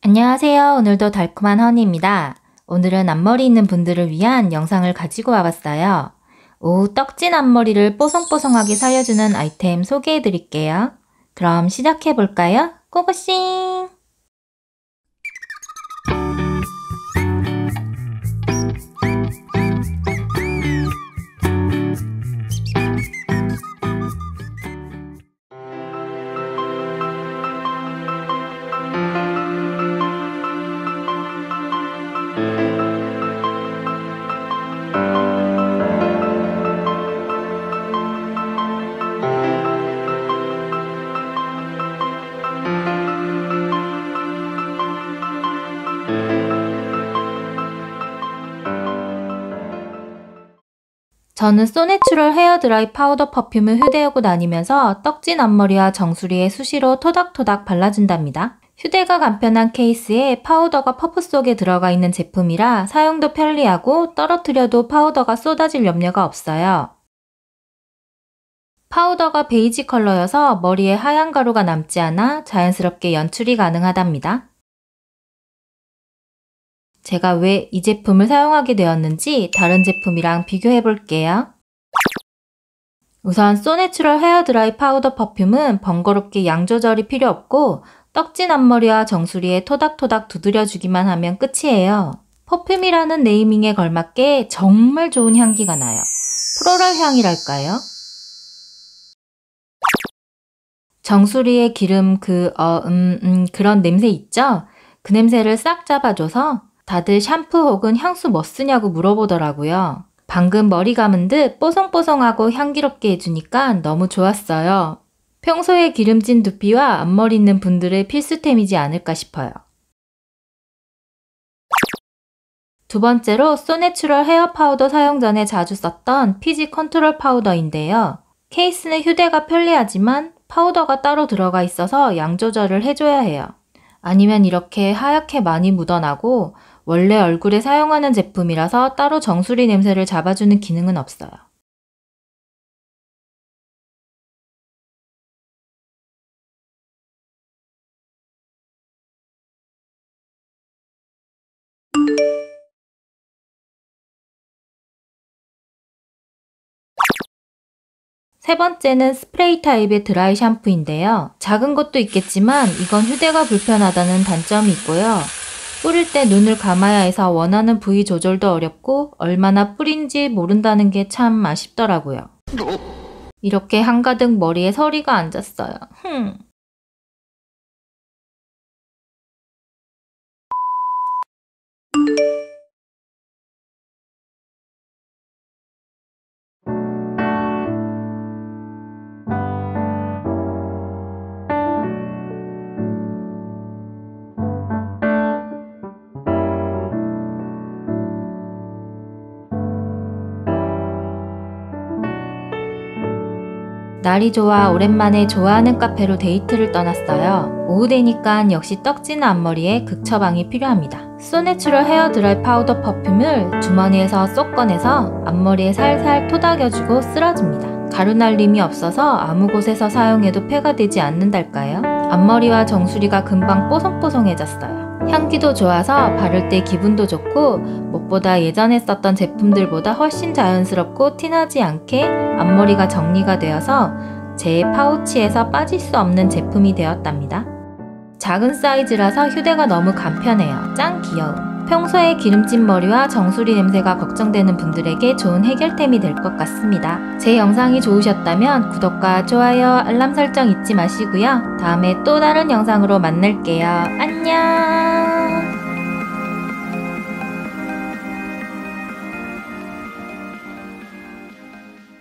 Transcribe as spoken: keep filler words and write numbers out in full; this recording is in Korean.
안녕하세요. 오늘도 달콤한 허니입니다. 오늘은 앞머리 있는 분들을 위한 영상을 가지고 와봤어요. 오, 떡진 앞머리를 뽀송뽀송하게 살려주는 아이템 소개해 드릴게요. 그럼 시작해 볼까요? 고고싱! 저는 소내추럴 헤어드라이 파우더 퍼퓸을 휴대하고 다니면서 떡진 앞머리와 정수리에 수시로 토닥토닥 발라준답니다. 휴대가 간편한 케이스에 파우더가 퍼프 속에 들어가 있는 제품이라 사용도 편리하고 떨어뜨려도 파우더가 쏟아질 염려가 없어요. 파우더가 베이지 컬러여서 머리에 하얀 가루가 남지 않아 자연스럽게 연출이 가능하답니다. 제가 왜 이 제품을 사용하게 되었는지 다른 제품이랑 비교해 볼게요. 우선 소내추럴 헤어드라이 파우더 퍼퓸은 번거롭게 양 조절이 필요 없고 떡진 앞머리와 정수리에 토닥토닥 두드려주기만 하면 끝이에요. 퍼퓸이라는 네이밍에 걸맞게 정말 좋은 향기가 나요. 프로럴 향이랄까요? 정수리에 기름 그, 어, 음, 음, 그런 냄새 있죠? 그 냄새를 싹 잡아줘서 다들 샴푸 혹은 향수 뭐 쓰냐고 물어보더라고요. 방금 머리 감은 듯 뽀송뽀송하고 향기롭게 해주니까 너무 좋았어요. 평소에 기름진 두피와 앞머리 있는 분들의 필수템이지 않을까 싶어요. 두 번째로 소내추럴 헤어 파우더 사용 전에 자주 썼던 피지 컨트롤 파우더인데요. 케이스는 휴대가 편리하지만 파우더가 따로 들어가 있어서 양 조절을 해줘야 해요. 아니면 이렇게 하얗게 많이 묻어나고 원래 얼굴에 사용하는 제품이라서 따로 정수리 냄새를 잡아주는 기능은 없어요. 세 번째는 스프레이 타입의 드라이 샴푸인데요. 작은 것도 있겠지만 이건 휴대가 불편하다는 단점이 있고요. 뿌릴 때 눈을 감아야 해서 원하는 부위 조절도 어렵고 얼마나 뿌린지 모른다는 게 참 아쉽더라고요. 이렇게 한가득 머리에 서리가 앉았어요. 흠. 날이 좋아 오랜만에 좋아하는 카페로 데이트를 떠났어요. 오후 되니까 역시 떡진 앞머리에 극처방이 필요합니다. 소내추럴 헤어 드라이 파우더 퍼퓸을 주머니에서 쏙 꺼내서 앞머리에 살살 토닥여주고 쓸어줍니다. 가루 날림이 없어서 아무 곳에서 사용해도 폐가 되지 않는달까요? 앞머리와 정수리가 금방 뽀송뽀송해졌어요. 향기도 좋아서 바를 때 기분도 좋고 무엇보다 예전에 썼던 제품들보다 훨씬 자연스럽고 티나지 않게 앞머리가 정리가 되어서 제 파우치에서 빠질 수 없는 제품이 되었답니다. 작은 사이즈라서 휴대가 너무 간편해요. 짱 귀여움. 평소에 기름진 머리와 정수리 냄새가 걱정되는 분들에게 좋은 해결템이 될 것 같습니다. 제 영상이 좋으셨다면 구독과 좋아요, 알람 설정 잊지 마시고요. 다음에 또 다른 영상으로 만날게요. 안녕!